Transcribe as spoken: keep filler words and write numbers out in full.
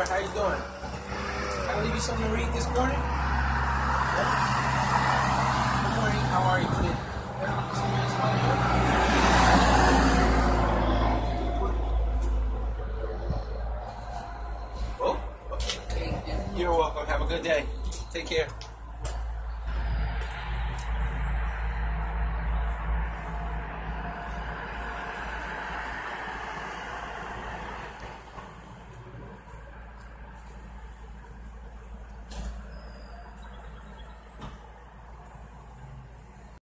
sir. How you doing? Can I leave you something to read this morning? Good morning. How are you, kid? Oh, okay. You're welcome. Have a good day. Take care.